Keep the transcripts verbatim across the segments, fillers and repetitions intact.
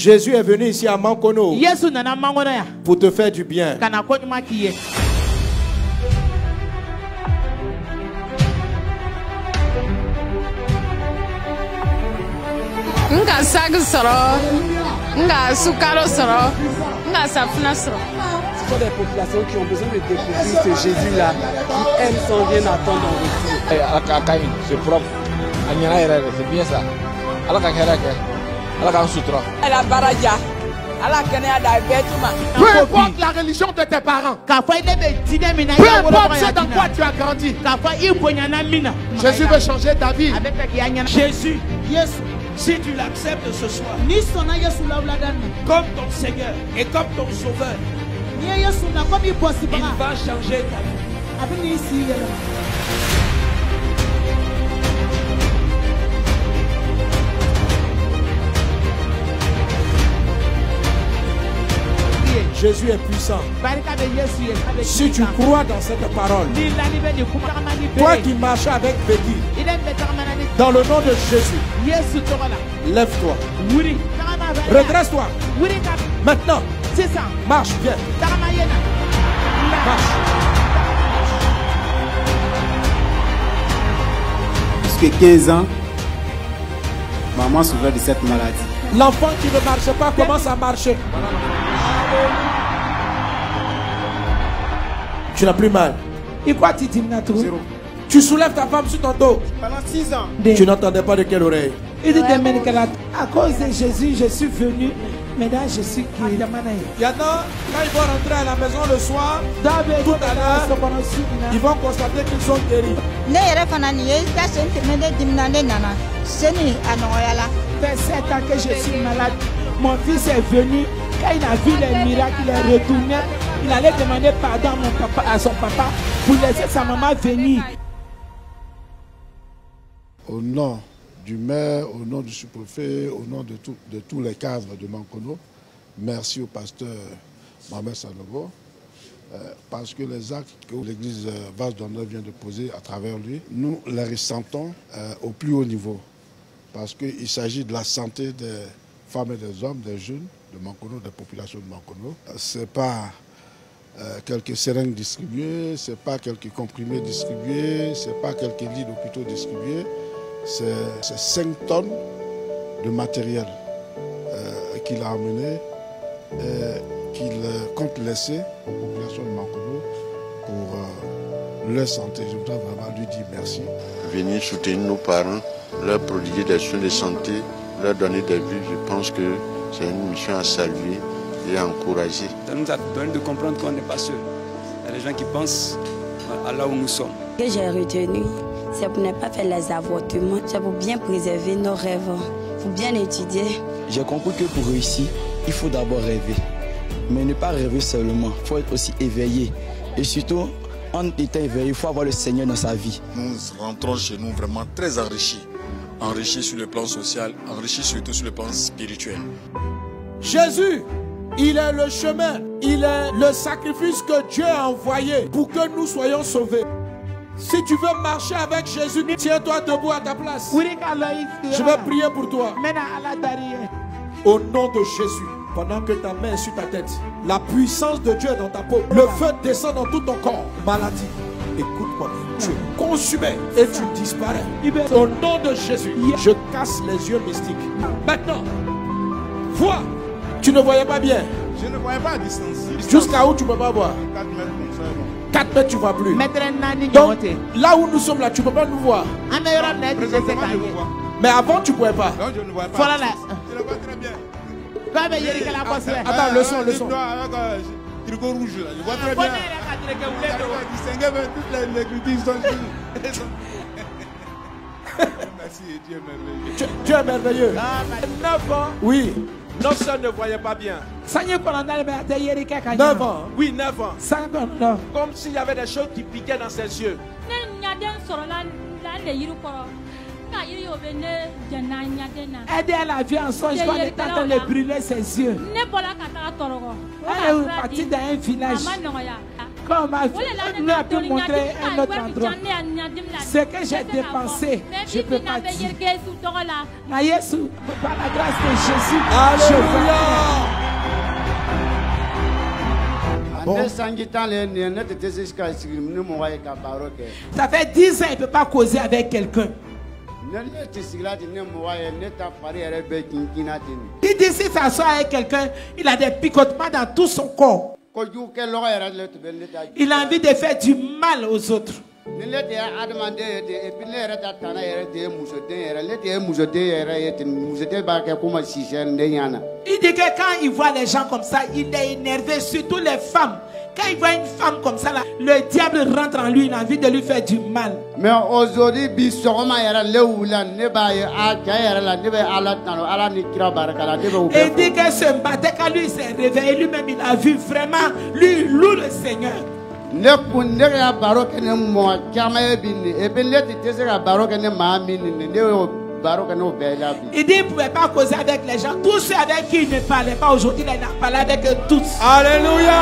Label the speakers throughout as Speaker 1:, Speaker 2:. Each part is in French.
Speaker 1: Jésus est venu ici à Mankono pour te faire du bien.
Speaker 2: Nga sag soro, nga sukaro soro, nga safina soro.
Speaker 3: Ce sont des populations qui ont besoin de découvrir ce Jésus-là, qui aime sans rien attendre en retour.
Speaker 4: C'est propre, c'est bien ça.
Speaker 5: La baraja.
Speaker 1: Peu importe la religion de tes parents, peu importe ce dans quoi tu as grandi, Jésus veut changer ta vie.
Speaker 6: Jésus, si tu l'acceptes ce soir comme ton Seigneur et comme ton Sauveur, il va changer ta vie.
Speaker 1: Jésus est puissant. Si tu crois dans cette parole, toi qui marches avec Betty, dans le nom de Jésus, lève-toi, redresse-toi. Maintenant, marche bien. Marche.
Speaker 7: Jusqu'à quinze ans, maman souffrait de cette maladie.
Speaker 1: L'enfant qui ne marche pas commence à marcher. Tu n'as plus mal. Zéro. Tu soulèves ta femme sur ton dos.
Speaker 7: Pendant six ans.
Speaker 1: Tu n'entendais pas de quelle oreille?
Speaker 8: À cause de Jésus, je suis venu. Maintenant, je suis guéri.
Speaker 1: Il y en a, quand ils vont rentrer à la maison le soir, tout à l'heure, ils vont constater qu'ils sont guéris.
Speaker 8: fait sept ans que je suis malade. Mon fils est venu. Quand il a vu les miracles, il est retourné. Il allait demander pardon à, mon papa, à son papa pour laisser sa maman venir.
Speaker 9: Au nom du maire, au nom du sous-préfet, au nom de, tout, de tous les cadres de Mankono, merci au pasteur Mohamed Sanogo, euh, parce que les actes que l'église euh, Vase d'Honneur vient de poser à travers lui, nous les ressentons euh, au plus haut niveau, parce qu'il s'agit de la santé des femmes et des hommes, des jeunes de Mankono, des populations de Mankono. Ce n'est pas euh, quelques seringues distribuées, ce n'est pas quelques comprimés distribués, ce n'est pas quelques lits d'hôpitaux distribués. C'est cinq tonnes de matériel euh, qu'il a amené et qu'il compte laisser aux populations de Mankono pour euh, leur santé. Je voudrais vraiment lui dire merci.
Speaker 10: Venir soutenir nos parents, leur prodiguer des soins de santé, leur donner des vies, je pense que c'est une mission à saluer et à encourager.
Speaker 3: Ça nous a donné de comprendre qu'on n'est pas seul. Il y a des gens qui pensent à là où nous sommes.
Speaker 11: Ce que j'ai retenu, c'est pour ne pas faire les avortements, c'est pour bien préserver nos rêves, pour bien étudier.
Speaker 12: J'ai compris que pour réussir, il faut d'abord rêver. Mais ne pas rêver seulement, il faut être aussi éveillé. Et surtout, en étant éveillé, il faut avoir le Seigneur dans sa vie.
Speaker 13: Nous rentrons chez nous vraiment très enrichis. Enrichis sur le plan social, enrichis surtout sur le plan spirituel.
Speaker 1: Jésus, il est le chemin, il est le sacrifice que Dieu a envoyé pour que nous soyons sauvés. Si tu veux marcher avec Jésus, tiens-toi debout à ta place. Je vais prier pour toi. Au nom de Jésus, pendant que ta main est sur ta tête, la puissance de Dieu est dans ta peau. Le feu descend dans tout ton corps. Maladie, écoute-moi. Tu es consumé et tu disparais. Au nom de Jésus, je casse les yeux mystiques. Maintenant, vois. Tu ne voyais pas bien.
Speaker 14: Je ne voyais pas à distance.
Speaker 1: Jusqu'à où tu ne peux pas voir?
Speaker 14: quatre mètres comme ça.
Speaker 1: quatre mètres, tu ne vois plus. Donc, là où nous sommes là, tu ne peux pas nous voir. Mais avant, tu ne pouvais pas.
Speaker 14: Non, je ne vois pas. Je ne vois très bien.
Speaker 1: Attends, le son, le son.
Speaker 14: Trigo rouge là, je vois très bien. Distinguer même toutes les critiques sont Merci, Dieu est merveilleux.
Speaker 1: Dieu est merveilleux.
Speaker 6: neuf ans.
Speaker 1: Oui.
Speaker 6: Nos soeurs ne voyaient pas bien.
Speaker 1: neuf ans.
Speaker 6: Oui, neuf ans. Comme s'il y avait des choses qui piquaient dans ses yeux.
Speaker 8: Aider la vie en songe quand elle est en train de brûler ses yeux. Elle est partie dans un village. Comme on lui a pu montrer un autre endroit. Ce que j'ai dépensé, je ne peux pas dire. Na Yesu, par la grâce de Jésus,
Speaker 1: Alléluia.
Speaker 8: Bon. Ça fait dix ans, il ne peut pas causer avec quelqu'un. Il dit s'il s'assoit avec quelqu'un, il a des picotements dans tout son corps. Il a envie de faire du mal aux autres. Il dit que quand il voit les gens comme ça, il est énervé, surtout les femmes. Quand il voit une femme comme ça, là, le diable rentre en lui, il a envie de lui faire du mal. Mais aujourd'hui, il dit que ce matin, quand lui s'est réveillé, lui-même, il a vu vraiment, lui, il loue le Seigneur. Il dit qu'il ne pouvait pas causer avec les gens. Tous ceux avec qui il ne parlait pas aujourd'hui, il a parlé avec eux tous.
Speaker 1: Alléluia.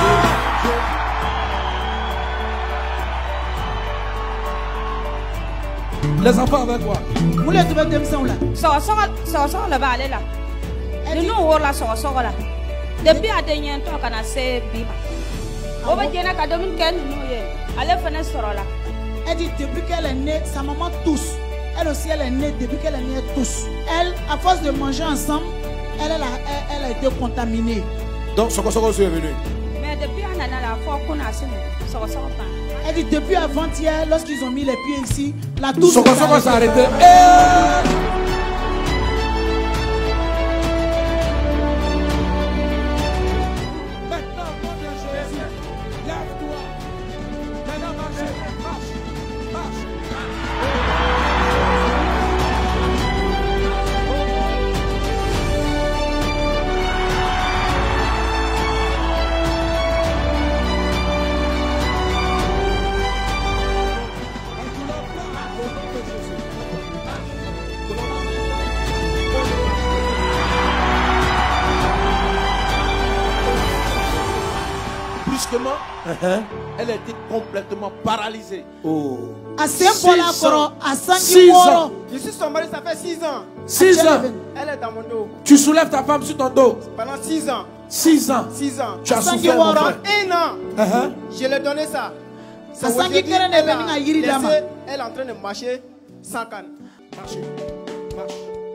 Speaker 1: Les enfants avec moi.
Speaker 5: Vous les trouvez comme ça là? Ça ça ça ça là bas aller là. De nous on là ça ça là. Depuis à dernier temps qu'on a c'est bima. On va dire qu'à domine qu'elle nous y est. Allez fenêtre là.
Speaker 15: Elle dit depuis qu'elle est née, sa maman tous. Elle aussi, elle est née depuis qu'elle est née tous. Elle, à force de manger ensemble, elle, elle, a, elle, elle a été contaminée.
Speaker 1: Donc, ce que est venu.
Speaker 5: Mais depuis un an, la fois qu'on a ça, ça va pas.
Speaker 15: Elle dit depuis avant-hier, lorsqu'ils ont mis les pieds ici, la touche
Speaker 1: s'est arrêtée. Uh-huh. Elle était complètement paralysée. Oh.
Speaker 15: À cinq ans. À
Speaker 1: six ans.
Speaker 16: Je suis son mari, ça fait six ans.
Speaker 1: six ans.
Speaker 16: Elle est dans mon dos.
Speaker 1: Tu soulèves ta femme sur ton dos.
Speaker 16: Pendant six ans.
Speaker 1: six ans.
Speaker 16: six ans.
Speaker 1: Tu as souffert, mon frère.
Speaker 16: Un an.
Speaker 1: Uh-huh.
Speaker 16: Je lui ai donné ça.
Speaker 15: Ça sent elle,
Speaker 16: elle est en train de marcher sans canne.
Speaker 1: Marche. Marche.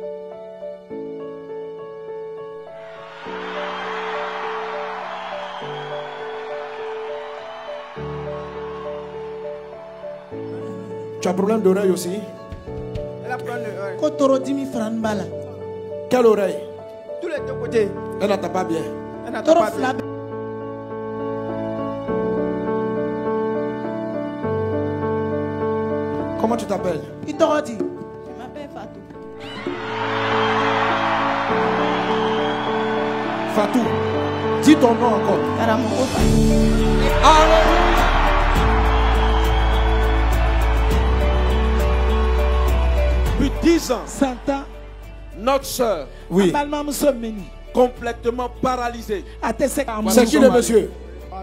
Speaker 1: Tu as problème d'oreille aussi?
Speaker 16: Elle a problème d'oreille.
Speaker 1: Quelle oreille?
Speaker 16: Tous les deux côtés.
Speaker 1: Elle n'entend pas bien.
Speaker 16: Elle n'entend pas bien.
Speaker 1: Comment tu t'appelles?
Speaker 15: Il t'a dit.
Speaker 5: Je m'appelle Fatou.
Speaker 1: Fatou. Dis ton nom encore.
Speaker 5: Karamoko.
Speaker 1: Alléluia. Depuis dix ans,
Speaker 8: cent ans,
Speaker 1: notre soeur, oui, complètement paralysée. C'est qui le monsieur?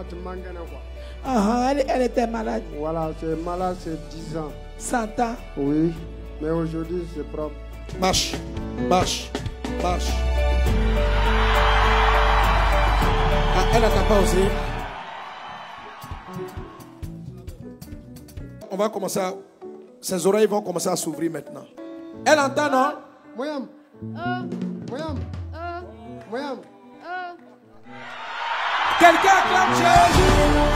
Speaker 8: Ah, elle, elle était malade.
Speaker 17: Voilà, c'est malade, c'est dix ans.
Speaker 8: cent ans.
Speaker 17: Oui, mais aujourd'hui c'est propre.
Speaker 1: Marche, marche, marche. Ah, elle n'attend pas aussi. On va commencer à... Ses oreilles vont commencer à s'ouvrir maintenant. Elle entend, non?
Speaker 17: Moyam. Moyam. Moyam.
Speaker 1: Quelqu'un acclame Jésus.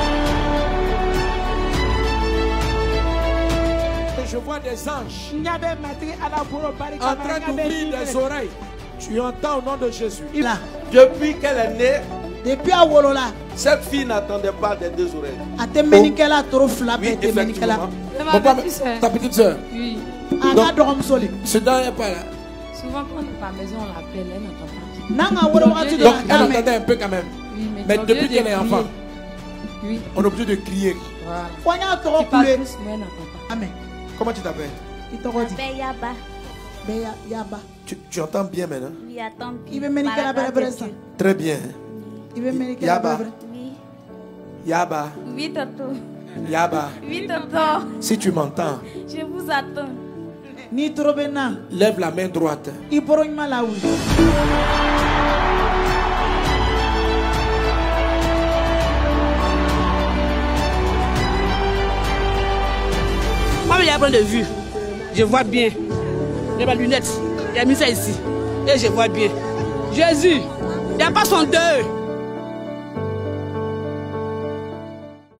Speaker 1: Je vois des anges en train d'ouvrir des oreilles. Tu entends au nom de Jésus. Depuis qu'elle est née,
Speaker 15: depuis à Wolola,
Speaker 1: cette fille n'attendait pas des deux oreilles.
Speaker 15: A te menikela trop flabé,
Speaker 1: oui,
Speaker 15: te menikela.
Speaker 1: Ta petite soeur. Ta petite soeur.
Speaker 5: Oui.
Speaker 15: Donc,
Speaker 1: ce dent n'est pas là.
Speaker 5: Souvent quand on est à la maison, on l'appelle, elle n'entend pas.
Speaker 1: Donc elle entendait un peu quand même.
Speaker 5: Oui, mais,
Speaker 1: mais depuis qu'elle est enfant,
Speaker 5: oui,
Speaker 1: on est obligé de crier.
Speaker 5: Voilà. Tu parles plus, mais elle n'entend pas.
Speaker 15: Amen.
Speaker 1: Comment tu t'appelles?
Speaker 15: Il t'a dit.
Speaker 11: Yaba.
Speaker 15: Yaba.
Speaker 1: Tu, tu entends bien maintenant?
Speaker 11: Oui, attends bien.
Speaker 15: Il veut mener qu'elle a
Speaker 1: Très bien.
Speaker 15: Il veut mener qu'elle a
Speaker 11: Oui.
Speaker 1: Yaba.
Speaker 5: Oui, tonton.
Speaker 1: Yaba.
Speaker 5: Oui, tonton.
Speaker 1: Si tu m'entends,
Speaker 5: Je vous attends.
Speaker 15: Ni trop bena.
Speaker 1: lève la main droite.
Speaker 15: Iborogna la oui.
Speaker 3: Moi, il y a un point de vue. Je vois bien. J'ai ma lunette. Il a mis ça ici. Et je vois bien. Jésus, il n'y a pas son deuil.